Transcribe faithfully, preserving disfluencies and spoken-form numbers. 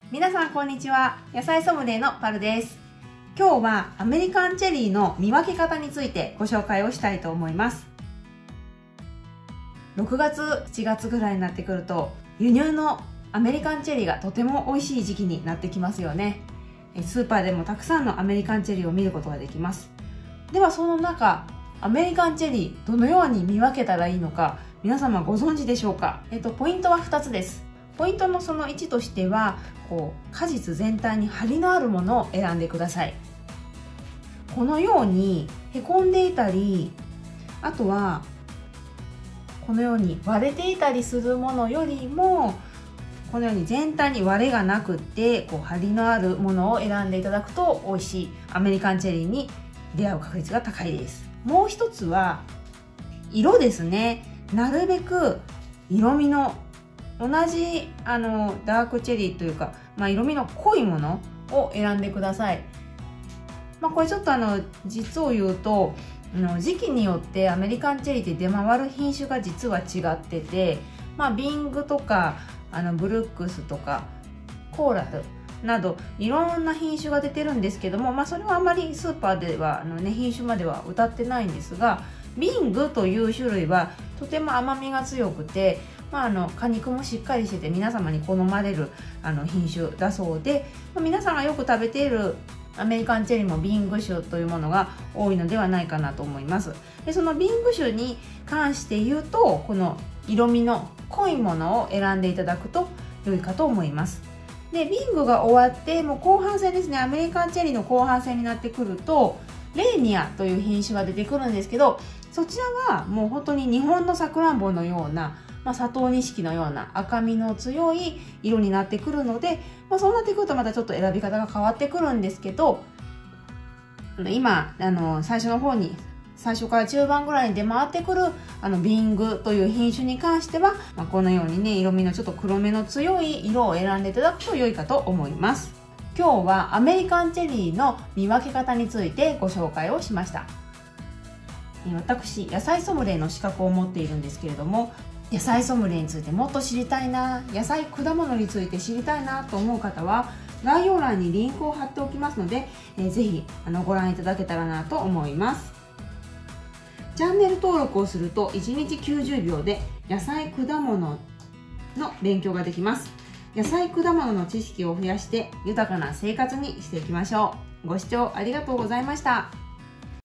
皆さんこんにちは。野菜ソムリエのパルです。今日はアメリカンチェリーの見分け方についてご紹介をしたいと思います。ろくがつ、しちがつぐらいになってくると輸入のアメリカンチェリーがとても美味しい時期になってきますよね。スーパーでもたくさんのアメリカンチェリーを見ることができます。ではその中、アメリカンチェリーどのように見分けたらいいのか皆様ご存知でしょうか。えっと、ポイントはふたつです。ポイントのそのいちとしては、こう果実全体に張りのあるものを選んでください。このようにへこんでいたり、あとはこのように割れていたりするものよりも、このように全体に割れがなくってこう張りのあるものを選んでいただくと美味しいアメリカンチェリーに出会う確率が高いです。もう一つは色ですね。なるべく色味の同じあのダークチェリーというか、まあ、色味の濃いものを選んでください。まあ、これちょっとあの実を言うとの時期によってアメリカンチェリーって出回る品種が実は違ってて、まあ、ビングとかあのブルックスとかコーラルなどいろんな品種が出てるんですけども、まあ、それはあまりスーパーではあの、ね、品種までは歌ってないんですが、ビングという種類はとても甘みが強くて、まあ、あの果肉もしっかりしてて皆様に好まれるあの品種だそうで、まあ、皆さんがよく食べているアメリカンチェリーもビング種というものが多いのではないかなと思います。でそのビング種に関して言うと、この色味の濃いものを選んでいただくと良いかと思います。でビングが終わってもう後半戦ですね。アメリカンチェリーの後半戦になってくるとレーニアという品種が出てくるんですけど、そちらはもう本当に日本のさくらんぼのような、まあ、佐藤錦のような赤みの強い色になってくるので、まあ、そうなってくるとまたちょっと選び方が変わってくるんですけど、今あの最初の方に最初から中盤ぐらいに出回ってくるあのビングという品種に関しては、まあ、このようにね色味のちょっと黒めの強い色を選んでいただくと良いかと思います。今日はアメリカンチェリーの見分け方についてご紹介をしました。私野菜ソムリエの資格を持っているんですけれども、野菜ソムリエについてもっと知りたいな、野菜果物について知りたいなと思う方は概要欄にリンクを貼っておきますので、えー、ぜひあのご覧いただけたらなと思います。チャンネル登録をするといちにちきゅうじゅうびょうで野菜果物の勉強ができます。野菜果物の知識を増やして豊かな生活にしていきましょう。ご視聴ありがとうございました。